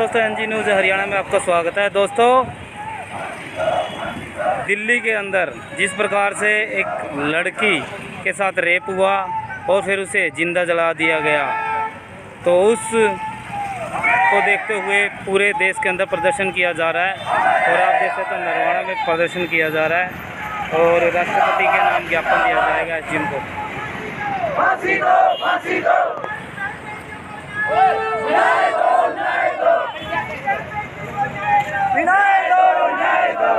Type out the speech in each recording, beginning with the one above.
दोस्तों, NG news Haryana में आपका स्वागत है। दोस्तों, दिल्ली के अंदर जिस प्रकार से एक लड़की के साथ रेप हुआ और फिर उसे जिंदा जला दिया गया, तो उस को देखते हुए पूरे देश के अंदर प्रदर्शन किया जा रहा है। और आप देख सकते हैं नरवाड़ा में प्रदर्शन किया जा रहा है और राष्ट्रपति के नाम ज्ञापन दिया जाएगा इस दिन को। फांसी दो, फांसी दो। न्याय दो, न्याय दो। न्याय दो, न्याय दो।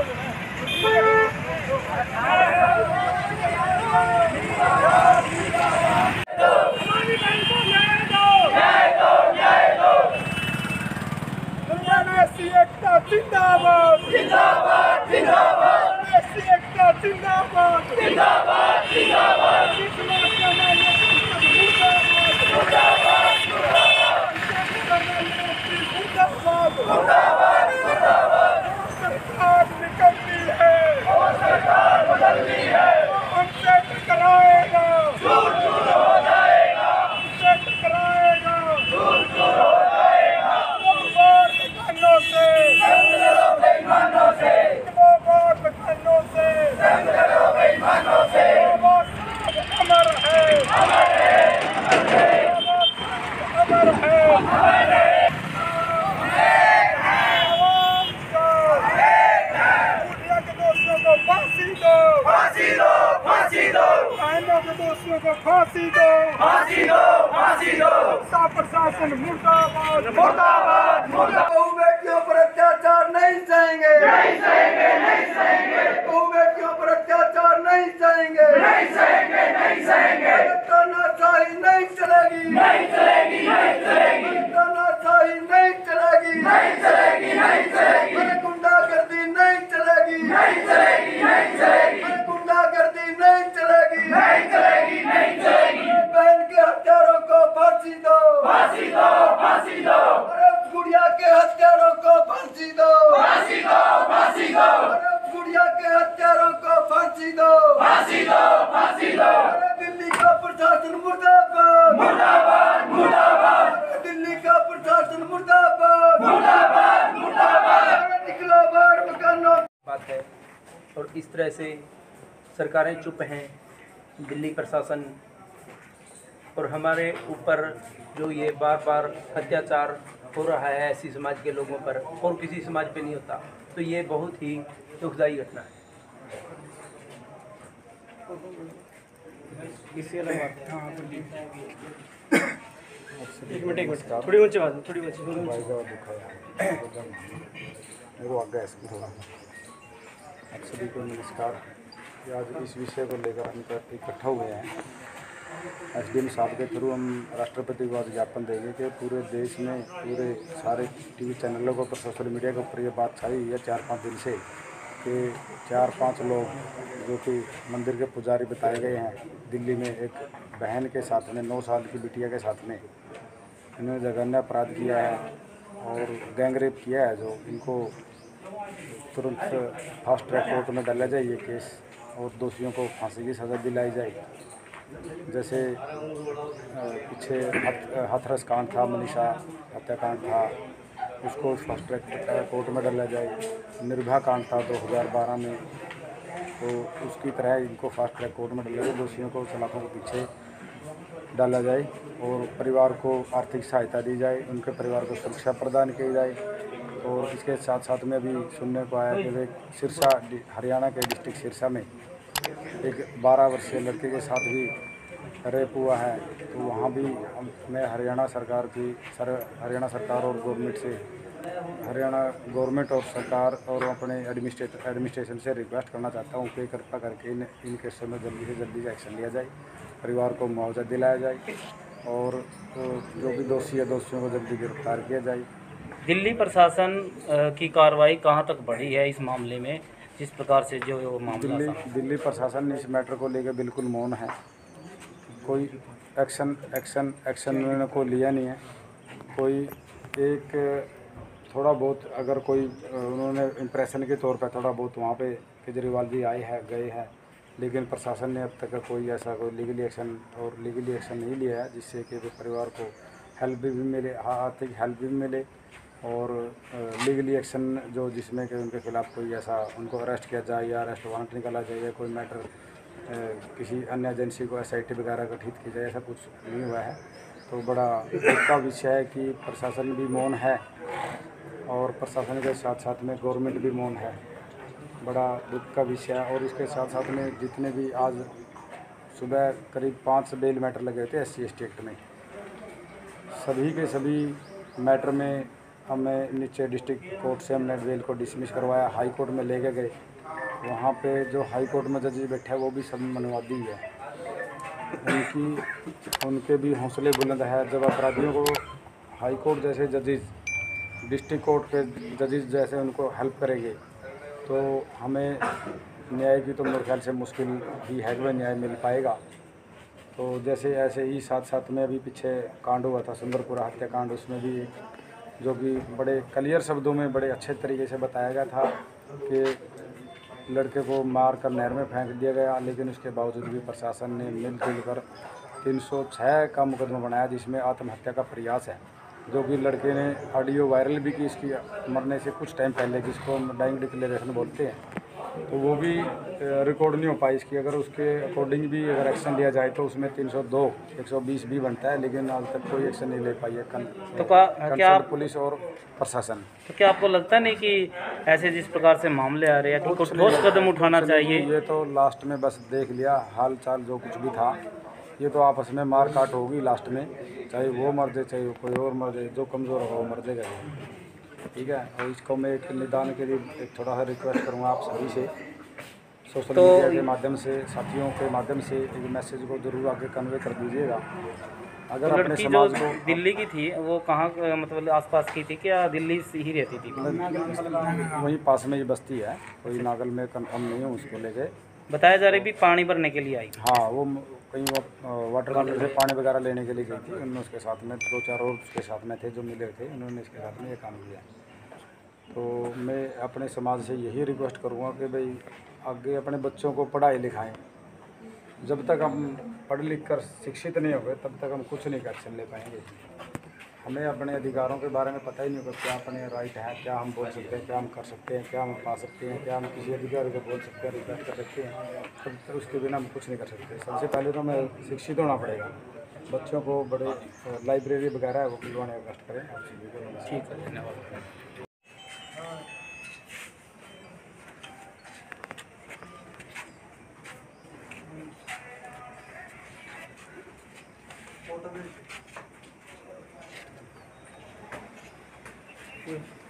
जिंदाबाद, जिंदाबाद, जिंदाबाद। जिंदाबाद, जिंदाबाद, जिंदाबाद। मुर्दाबाद, मुर्दाबाद, मुर्दाबाद। सरकार निकलती है और सरकार बदलती है। हमसे टकराएगा, दूर दूर हो जाएगा। हमसे टकराएगा, दूर दूर हो जाएगा। बेईमानों से, बेईमानों से, बेईमानों से, बेईमानों से। अमर है, अमर है, अमर है, अमर है, अमर है। फांसी दो, फांसी दो, फांसी दो। बहनों के दोषियों को फांसी दो, फांसी दो, फांसी दो। प्रशासन मुर्दाबाद, मुर्दाबाद, मुर्दाबाद। बेटियों पर अत्याचार नहीं सहेंगे, नहीं सहेंगे, नहीं सहेंगे। बेटियों पर अत्याचार नहीं सहेंगे, नहीं सहेंगे, नहीं सहेंगे। तानाशाही नहीं चलेगी, नहीं चलेगी, नहीं चलेगी। तानाशाही नहीं चलेगी, नहीं चलेगी, नहीं चलेगी। गुंडागर्दी नहीं चलेगी, नहीं चलेगी, नहीं चलेगी। गुंडागर्दी नहीं चलेगी, नहीं चलेगी, नहीं चलेगी। बहन के हत्यारों को फांसी दो, फांसी दो, फांसी दो। अरे गुड़िया के हत्यारों को फांसी दो, फांसी दो, फांसी दो। अरे गुड़िया के हत्यारों को फांसी दो, फांसी दो, फांसी दो। अरे दिल्ली का प्रशासन मुर्दाबाद, मुर्दाबाद, मुर्दाबाद। दिल्ली का प्रशासन मुर्दाबाद, मुर्दाबाद, मुर्दाबाद। निकलो बाहर मकानों बात है। और इस तरह से सरकारें चुप हैं, दिल्ली प्रशासन और हमारे ऊपर जो ये बार बार अत्याचार हो रहा है ऐसी समाज के लोगों पर और किसी समाज पे नहीं होता, तो ये बहुत ही दुखदायी घटना है। एक मिनट थोड़ी ऊंची बात, थोड़ी ऊंची। आप सभी को नमस्कार। आज इस विषय को लेकर हम इकट्ठा हुए हैं। एसडीएम साहब के थ्रू हम राष्ट्रपति को आज ज्ञापन देंगे कि पूरे देश में पूरे सारे टीवी चैनलों के ऊपर, सोशल मीडिया के ऊपर ये बात छाई हुई है 4-5 दिन से कि 4-5 लोग जो कि मंदिर के पुजारी बताए गए हैं, दिल्ली में एक बहन के साथ में 9 साल की बिटिया के साथ में इन्होंने जघन्य अपराध किया है और गैंग रेप किया है। जो इनको तुरंत फास्ट ट्रैक कोर्ट में डाला जाए ये केस और दोषियों को फांसी की सज़ा दिलाई जाए। जैसे पीछे हाथरस कांड था, मनीषा हत्याकांड था, उसको फास्ट ट्रैक कोर्ट में डाला जाए। निर्भया कांड था 2012 में, तो उसकी तरह इनको फास्ट ट्रैक कोर्ट में डाला जाए। दोषियों को सलाखों के पीछे डाला जाए और परिवार को आर्थिक सहायता दी जाए, उनके परिवार को सुरक्षा प्रदान की जाए। और इसके साथ साथ में अभी सुनने को आया कि सिरसा, हरियाणा के डिस्ट्रिक्ट सिरसा में एक 12 वर्षीय लड़के के साथ भी रेप हुआ है। तो वहाँ भी मैं हरियाणा सरकार और गवर्नमेंट से, हरियाणा गवर्नमेंट और सरकार और अपने एडमिनिस्ट्रेशन से रिक्वेस्ट करना चाहता हूँ कि कृपा करके इन केसों में जल्दी से जल्दी एक्शन लिया जाए, परिवार को मुआवजा दिलाया जाए और जो भी दोषी है दोषियों को जल्दी गिरफ्तार किया जाए। दिल्ली प्रशासन की कार्रवाई कहाँ तक बढ़ी है इस मामले में, जिस प्रकार से जो मामला दिल्ली प्रशासन इस मैटर को लेकर बिल्कुल मौन है। कोई एक्शन उन्होंने को लिया नहीं है। कोई एक थोड़ा बहुत अगर कोई उन्होंने इम्प्रेशन के तौर पर थोड़ा बहुत वहाँ पे केजरीवाल जी आए हैं गए हैं, लेकिन प्रशासन ने अब तक कोई ऐसा कोई लीगली एक्शन नहीं लिया है जिससे कि परिवार को हेल्प भी मिले, आर्थिक हेल्प भी मिले और लीगली एक्शन जो जिसमें कि उनके खिलाफ़ कोई ऐसा उनको अरेस्ट किया जाए या अरेस्ट वारंट निकाला जाए या कोई मैटर किसी अन्य एजेंसी को SIT वगैरह गठित की जाए, ऐसा कुछ नहीं हुआ है। तो बड़ा दुख का विषय है कि प्रशासन भी मौन है और प्रशासन के साथ साथ में गवर्नमेंट भी मौन है। बड़ा दुख का विषय है। और इसके साथ साथ में जितने भी आज सुबह करीब 5 बेल मैटर लगे थे SC ST एक्ट में, सभी के सभी मैटर में हमें नीचे डिस्ट्रिक्ट कोर्ट से हमने बेल को डिसमिस करवाया, हाई कोर्ट में लेके गए। वहाँ पे जो हाई कोर्ट में जज बैठे हैं वो भी सब मनवादी है। उनके भी हौसले बुलंद है। जब अपराधियों को हाई कोर्ट जैसे जजेस, डिस्ट्रिक्ट कोर्ट के जजेस जैसे उनको हेल्प करेंगे तो हमें न्याय की तो मेरे ख्याल से मुश्किल ही है कि न्याय मिल पाएगा। तो जैसे ऐसे ही साथ साथ में अभी पीछे कांड हुआ था सुंदरपुरा हत्याकांड, उसमें भी जो कि बड़े क्लियर शब्दों में बड़े अच्छे तरीके से बताया गया था कि लड़के को मार कर नहर में फेंक दिया गया, लेकिन उसके बावजूद भी प्रशासन ने मिलजुल कर 306 का मुकदमा बनाया जिसमें आत्महत्या का प्रयास है, जो कि लड़के ने ऑडियो वायरल भी की इसकी मरने से कुछ टाइम पहले, जिसको हम डाइंग डिक्लेरेशन बोलते हैं। तो वो भी रिकॉर्ड नहीं हो पाई इसकी। अगर उसके अकॉर्डिंग भी अगर एक्शन लिया जाए तो उसमें 302 120 भी बनता है, लेकिन आज तक कोई एक्शन नहीं ले पाई है तो क्या पुलिस और प्रशासन। तो क्या आपको लगता नहीं कि ऐसे जिस प्रकार से मामले आ रहे हैं कि कुछ ठोस कदम उठाना चाहिए? ये तो लास्ट में बस देख लिया हाल चाल जो कुछ भी था, ये तो आपस में मार काट होगी लास्ट में, चाहे वो मर जाए चाहे कोई और मर जाए, जो कमज़ोर होगा वो मर जाएगा। ठीक है। और इसको मैं एक निदान के लिए एक थोड़ा सा रिक्वेस्ट करूँगा आप सभी से, सोशल मीडिया के माध्यम से, साथियों के माध्यम से एक मैसेज को जरूर आगे कन्वे कर दीजिएगा। अगर अपने लड़की समाज जो को दिल्ली की थी वो कहाँ मतलब आसपास की थी क्या, दिल्ली से ही रहती थी? वहीं पास में ही बस्ती है, कोई नागल में कंफर्म नहीं हूँ उसको लेके। बताया जा रहा है भी पानी भरने के लिए आई। हाँ, वो कहीं वाटर कूलर से पानी वगैरह लेने के लिए गई थी। उन्होंने उसके साथ में 2-4 और उसके साथ में थे जो मिले थे, उन्होंने इसके साथ में ये काम किया। तो मैं अपने समाज से यही रिक्वेस्ट करूँगा कि भाई आगे अपने बच्चों को पढ़ाई लिखाएं। जब तक हम पढ़ लिख कर शिक्षित नहीं होंगे तब तक हम कुछ नहीं कर चल ले पाएंगे। हमें अपने अधिकारों के बारे में पता ही नहीं होगा, क्या अपने राइट है, क्या हम बोल सकते हैं, क्या हम कर सकते हैं, क्या हम पा सकते हैं, क्या हम किसी अधिकारी को बोल सकते हैं, रिक्वेस्ट कर सकते हैं। तब उसके बिना हम कुछ नहीं कर सकते। सबसे पहले तो हमें शिक्षित होना पड़ेगा। बच्चों को बड़े लाइब्रेरी वगैरह है वो खुलवाने का कष्ट करें। आप सभी को ठीक है, धन्यवाद। फोटो